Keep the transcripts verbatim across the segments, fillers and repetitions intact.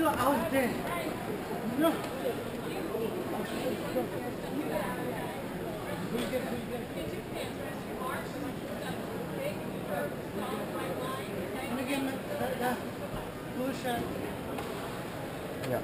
out there. No. Again, the blue shirt. Yeah.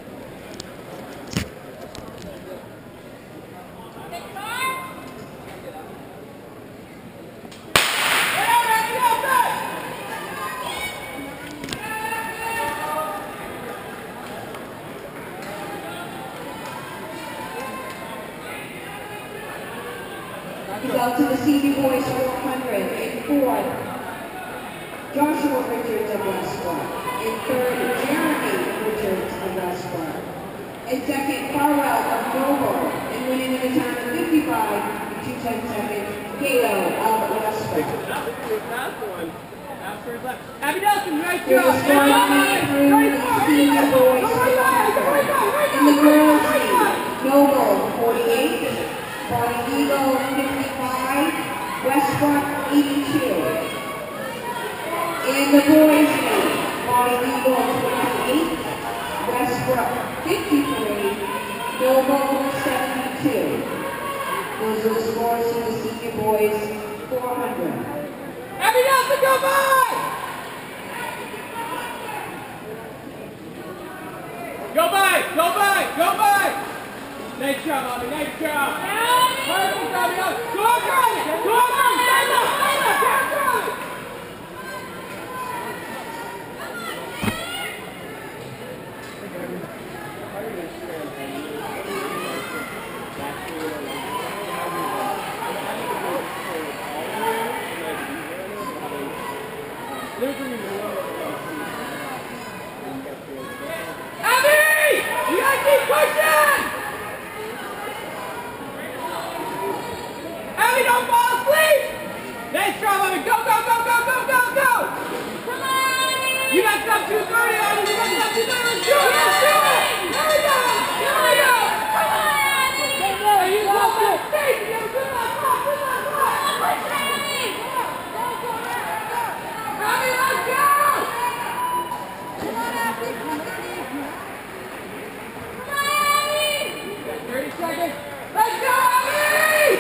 Out to the Senior Boys four hundred. In fourth, Joshua Richards of Westport. In third, Jeremy Richards of Westport. In second, Farwell of Noble. And winning at a time of fifty-five and two tenths seconds, Gato of Westport. Abby Nelson, nice There's a job. score coming through the Senior Boys four hundred. In the girls' team, Noble forty-eight, Body Eagle fifty-five, Westport eighty-two. In the boys' team, Body Eagle twenty-eight, Westport fifty-three, Noble seventy-two. Those are the scores for the Senior Boys four hundred. Abby Nelson, go by! Go by! Go by! Go by! Nice job, Abby. Nice job. Perfect, Abby. Go, Charlie! Go, Charlie! Stand up! Stand up! Go, Charlie! Abby! You gotta keep pushing! Abby, don't fall asleep! Nice job, Abby. Go, go, go, go, go, go, go! Come on! You got stuff two thirty, Abby. You got stuff two thirty. Let's do it! Let's do it! Here we go! Here we go! Come on! Hey, you lost it! Stay! You gotta good luck! Come on, good luck! Come on! Abby, let's go! Come on, Abby! Come on, Abby! thirty seconds. Let's go, Abby!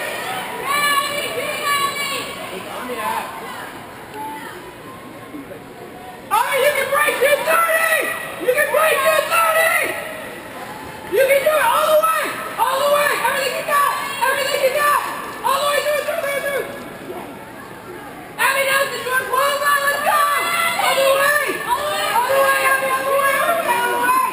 Oh, you can break two thirty! You can break two thirty! You can do it all the way! All the way! Everything you got! Everything you got! All the way through, through, through, through! Abby Nelson, you want to close on? Let's go! All the way! All the way! All the way, Abby! All the way! All the way! All the way!